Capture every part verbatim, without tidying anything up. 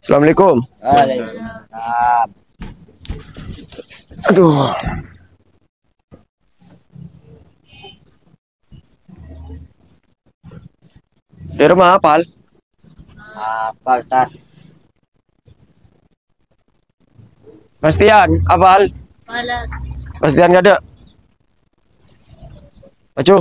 Assalamualaikum. Waalaikumsalam. Aduh. Di rumah hafal? Hafal, Tat. Bastian, hafal? Malas. Bastian gak ada? Maju.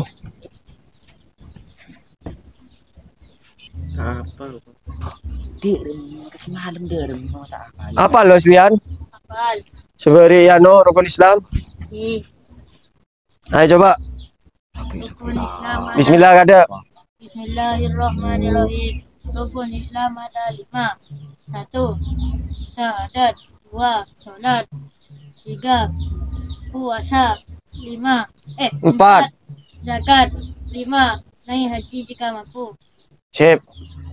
Hafal. Di semalam dia mau tak hafal. Hafal Bastian? Hafal. Seberi Yano, rukun Islam. Ih, Ayo coba. rukun Islam ada. Bismillah gak ada? Bismillahirrahmanirrahim. Rukun Islam ada lima. Satu, syahadat. Dua, sholat. Tiga, puasa. Lima, eh Empat. zakat. Lima, naik haji jika mampu. Sip.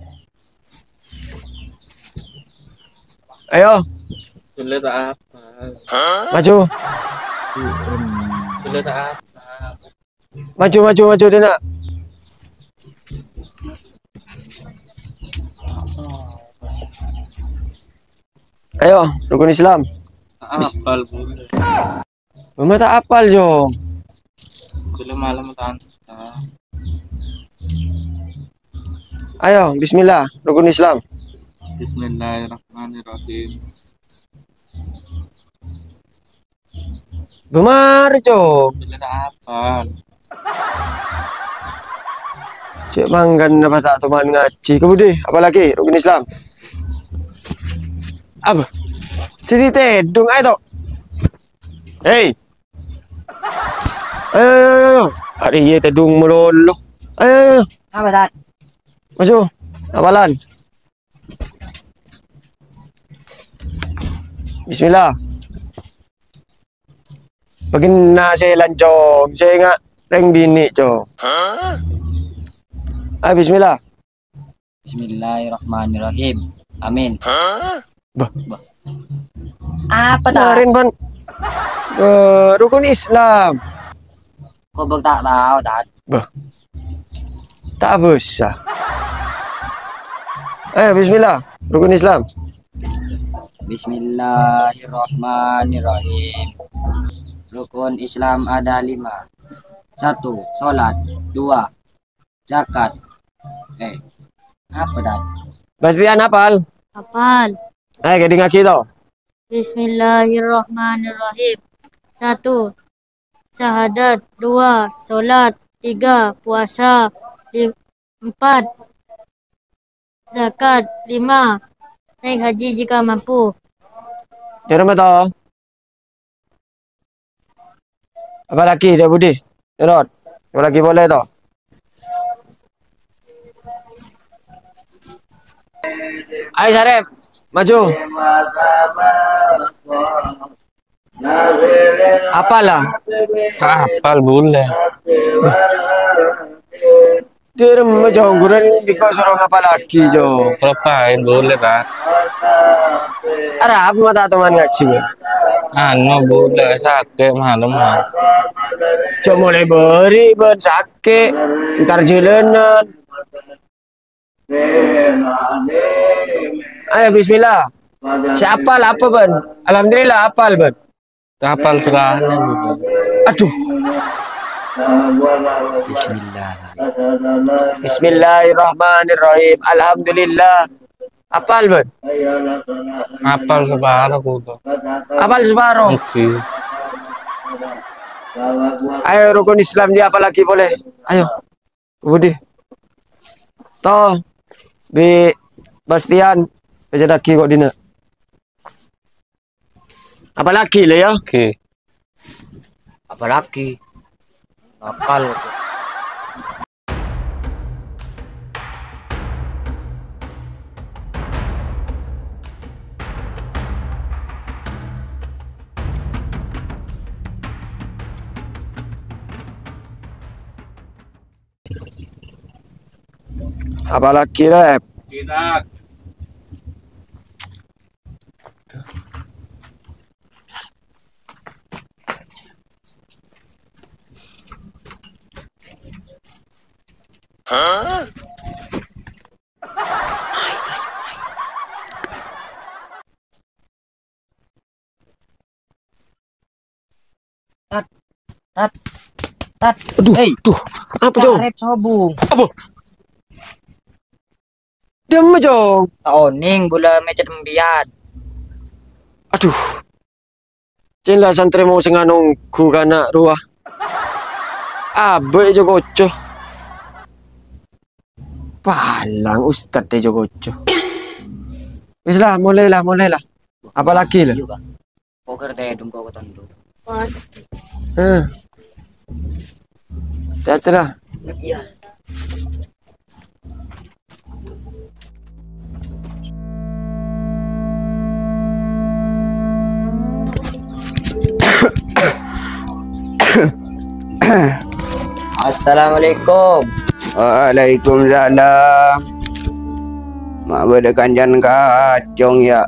Ayo, Sulit tak hafal. maju. Sulit tak hafal. Maju, maju, maju dia nak. Ayo, rukun Islam. Tak hafal boleh. Mama tak hafal jom. Sulit malam tak. Ayo, bismillah, rukun Islam. Bismillahirrahmanirrahim. Gemar jom. Sulit tak hafal. Cik manggan apa tak teman ngaji. Kemudian apa lagi rukun Islam? Apa? Jadi tedung ayo tok. Hei. Ayo, ayo, ayo. Hari ye tedung melolo. Ayo, ayo, ayo. Apa, Tat? Maju. Hafalan. Bismillah. Pagina saya lancong. Saya ingat reng bini cong. Ah, bismillah. Bismillahirrahmanirrahim. Amin. Bah, Apa, Tat? kemarin pan uh, rukun Islam. Kau bang tak tahu, Tat? Bah, tak bisa. Ayo, bismillah. Rukun Islam. Bismillahirrahmanirrahim. Rukun Islam ada lima. Satu, sholat. Dua, zakat. Eh, apa, Tat? Bastian hafal? Hafal. Ayo, gading kaki tau. Bismillahirrahmanirrahim. Satu, syahadat. Dua, sholat. Tiga, puasa. Lim, empat, zakat. Lima, naik haji jika mampu. Di rumah tau. Apa lagi dia Budi? Erot. Apa lagi boleh tau? Ayo Syarif, maju. Apalah? Tak hafal boleh. Dia rumah jauh guran di kau suruh apa lagi jauh? Lepain boleh tak? Arab mata teman ngaji ber. Anu boleh sakit malam mah. Cuma mulai beri ben sakit, ntar jalanan. Ayo bismillah. Siapa lah apa ben? Alhamdulillah apal ben. Tak hafal sekali boleh. Aduh. Bismillah. Bismillahirrahmanirrahim. Alhamdulillah. Apal ben? Hafal sebarang boleh. Apal separuh. Oke. Ayo rukun Islam dia apa lagi boleh? Ayo. Budi. Toh. Bi Bastian. Baca lagi kok dina. Apa lagi lah ya? Oke. Apa lagi? Hafal. Apa lagi rep? Kita Tat. Tat. Aduh, Hei. aduh. Apa, Jong? Sarip sobung. Apa? Diam, Jong. Taoning bola mecet membian. Aduh. Cila santri mau senganong ku kana ruah. Abe jo goco. Palang ustad deh jo goco. Wis lah, mulailah, mulailah. Apa lagi lah? Juga. Poker teh dum kau tondo. Hmm. Hati-hati lah. Iya. Assalamualaikum. Waalaikumsalam. Mak beda kanjan kacong ya.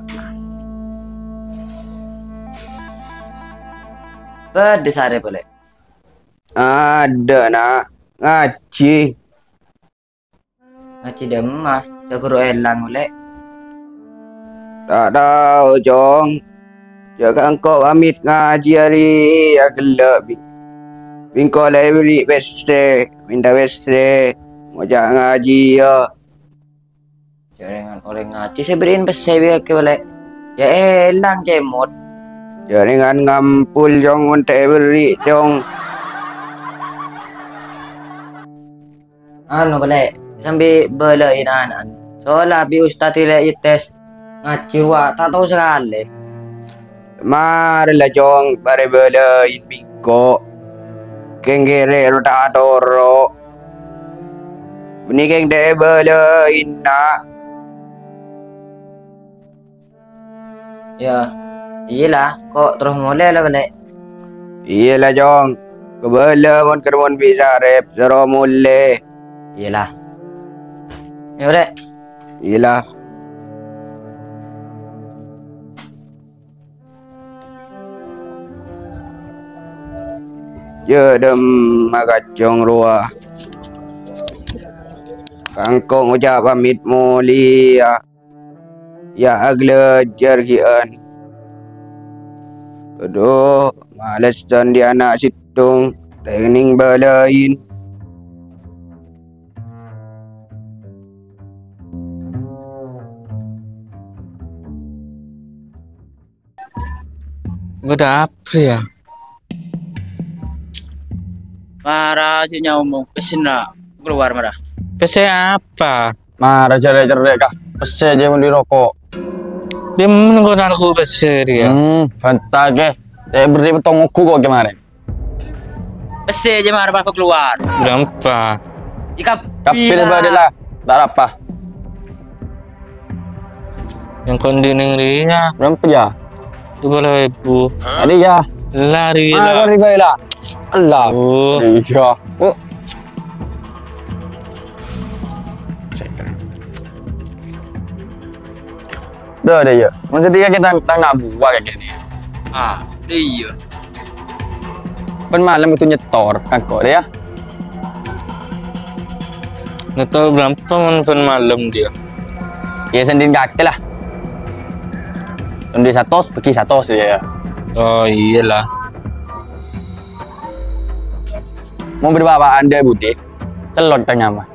Pedes are boleh. Ada nak ngaji. Ngaji demah. Dah elang boleh. Tak tahu jong. Jaga engkau pamit ngaji hari ya gelap. Bingkau library beste, minta beste. Mau jangan ngaji ya. Jangan orang ngaji saya beriin besi ke boleh. Ya elang cemot. Jangan ngampul jong minta beri jong. Anu boleh. Sambil belain anak. Soalnya bi ustaz tidak tes ngaji wa tak tahu sekali. Marilah jong bare belain bingkau. Kenggere rota toro. Ini keng de belain nak. Ya, iyalah. Kok terus mulai lah boleh. Iyalah jong. Kebala mon kermon bisa rep zero mulai. Iyalah. Ya boleh. Iyalah. Ya dem magacong ruah. Kangkong ucap pamit mulia. Ya agle jargian. Aduh, malas dan di anak situng. Training balain. Udah apa ya? Marah si nyomong pesen nak keluar marah. Pese apa? Marah cerai-cerai kah? Pese dia mau dirokok. Dia menengok aku pese dia. Hmm, fantas ke. Saya beri petong aku kok kemarin. Pesen aja marah aku keluar. Berapa? Ikap. Kapil badalah. Tak apa. Yang kondisi dia. Berapa ya? Dua puluh ribu. Tadi ya. Lari Ah, lah. kau ribai lah. Allah. Oh. Iya. Oh. Dah dah ya. Macam dia kita tak nak buat kayak gini. Ah, iya. Kan malam itu nyetor kan kok dia. Nggak tahu berapa manfaat malam dia. Ya sendiri kakek lah. Sendiri satu, pergi satu ya. Oh iyalah. Mau berapa anda Budi? Telur tanya mah.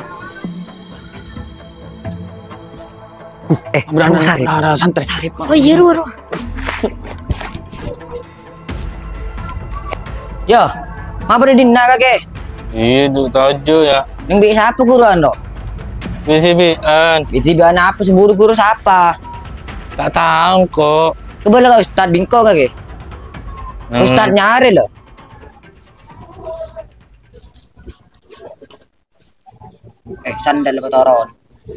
Eh, berapa sarip? Ada santai. Sarip. Oh iya ruh ruh. Yo, apa ada dina kakek? Iya, dua tujuh ya. Ning bi siapa guruan do? B C B-an. Biti bian apa seburu guru siapa? Tak tahu kok. Kebala ka Ustad Bingko kakek. Hmm. Ustad nyari loh. Eh, sandal kotoron.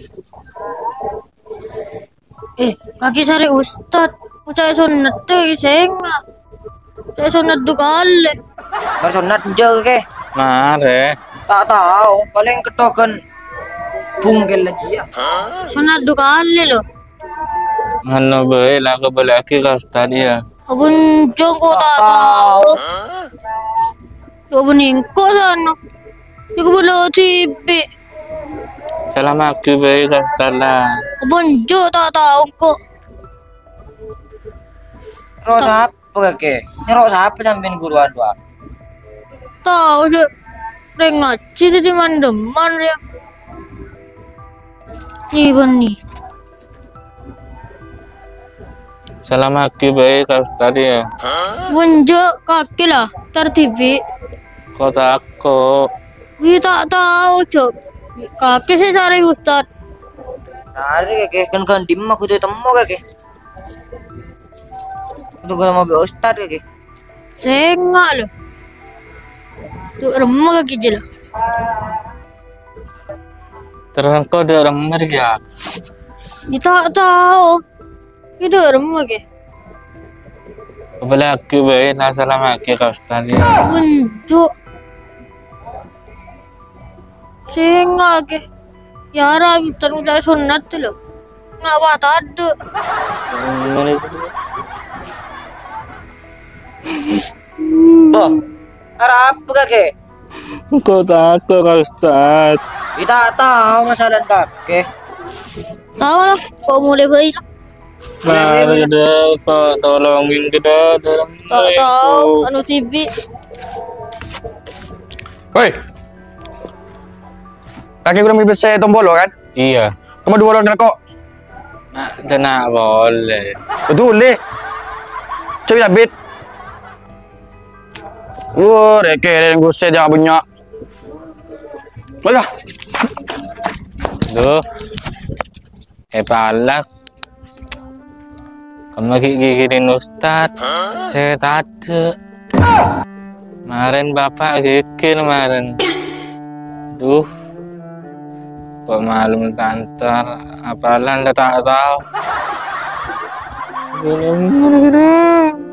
Eh, kaki sari ustad. Ucap sunat tuh senga. Ucap sunat tuh kali. Bersunat je kakek. Mare. Tak tahu, paling ketokan bungkel lagi ya. Sunat tuh kali loh. Ano ba lah ke balaki ka tadi ya. Abun jong ko tak tahu. Abun ingko sana. Di ko bala T V. Salam aku ba ka tala. Abun jo tak tahu kok. Nyerok siapa kakek? Nyerok siapa sampein guruan doa? tahu sih. Dia ngaji di teman-teman ya. Nih Bang nih. Salam kaki baik Kak Ustaz ya. Bunjuk kaki lah, tertibi. Kok takut? Gue tak tahu cok. Kaki sih cari Ustad. Tari kake kan kan dim aku tuh temu kake. Itu kalau mau be ustad kake. Sengak loh. Tuh remuk kaki je lah. Terus kau udah remer ya? Dia tak tahu. Itu remuk kaki. Kepala kaki baik lah salam kaki Kak Ustaz ya. Bunjuk. Sengak kaki. Ya Rabbi Ustad udah sunat tuh loh. Nggak apa ada. Boh, harap apa kake? Kau takut Kak Ustaz? Kita tahu masalah kake. Tahu lah. Kok mulai baik. Mari deh, Kak tolongin kita dalam Tak tahu. Anu T V. Woi. Kaki gue bisa saya tombolo kan? Iya. Kamu dua orang kok. Nah, tidak boleh. Betul deh. Coba bit. Wah, reke dan gue saya jangan banyak. Baiklah. Duh. Eh palak. Kamu gigirin Ustaz. Saya tadi. Kemarin Bapak gigir kemarin. Duh. Kok malum kantor, apalan tak tahu. Belum